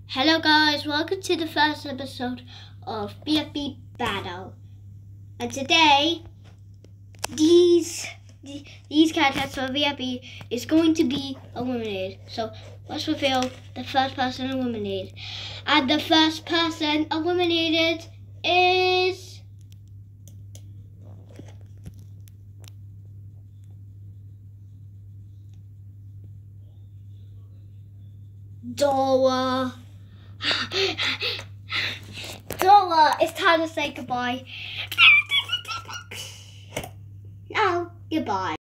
Hello guys, welcome to the first episode of BFB Battle. And today, these characters for BFB is going to be eliminated. So let's reveal the first person eliminated. And the first person eliminated is Dora. Dora, it's time to say goodbye. No, goodbye.